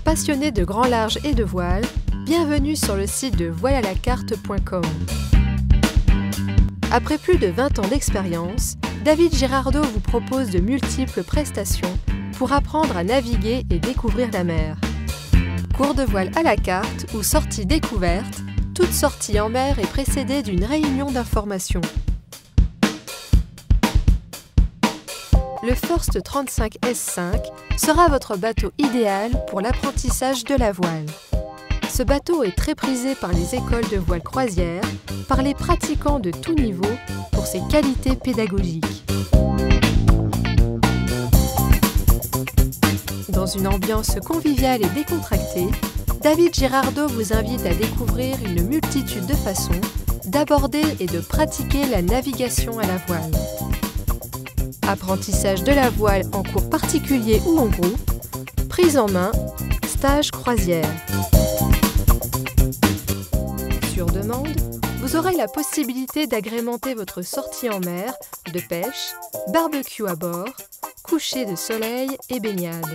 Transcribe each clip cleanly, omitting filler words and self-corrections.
Passionnés de grand large et de voile, bienvenue sur le site de voilealacarte.com. Après plus de 20 ans d'expérience, David Girardot vous propose de multiples prestations pour apprendre à naviguer et découvrir la mer. Cours de voile à la carte ou sortie découverte, toute sortie en mer est précédée d'une réunion d'information. Le First 35 S5 sera votre bateau idéal pour l'apprentissage de la voile. Ce bateau est très prisé par les écoles de voile croisière, par les pratiquants de tout niveau pour ses qualités pédagogiques. Dans une ambiance conviviale et décontractée, David Girardot vous invite à découvrir une multitude de façons d'aborder et de pratiquer la navigation à la voile. Apprentissage de la voile en cours particulier ou en groupe, prise en main, stage croisière. Sur demande, vous aurez la possibilité d'agrémenter votre sortie en mer de pêche, barbecue à bord, coucher de soleil et baignade.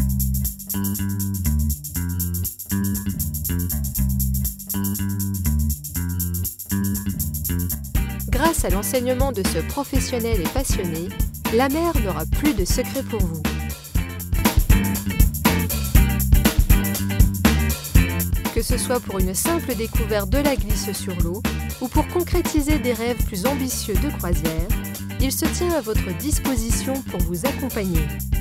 Grâce à l'enseignement de ce professionnel et passionné, la mer n'aura plus de secret pour vous. Que ce soit pour une simple découverte de la glisse sur l'eau ou pour concrétiser des rêves plus ambitieux de croisière, il se tient à votre disposition pour vous accompagner.